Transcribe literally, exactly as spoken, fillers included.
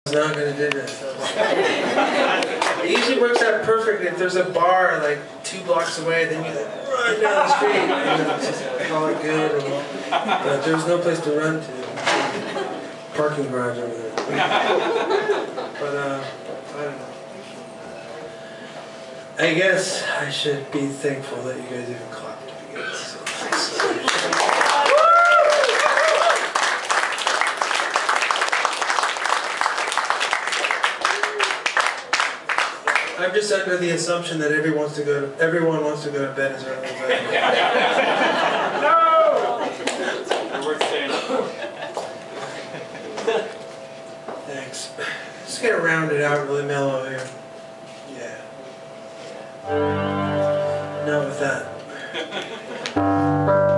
Not gonna do this. It usually works out perfectly if there's a bar like two blocks away, then you like, run down the street and then just call it good. And, but there's no place to run to. Parking garage over there. But uh, I don't know. I guess I should be thankful that you guys even clapped to begin with. So, I'm just under the assumption that everyone wants to go to, everyone wants to go to bed as early as I do. No! You're worth staying up for. Thanks. Just gonna round it out really mellow here. Yeah. Not with that.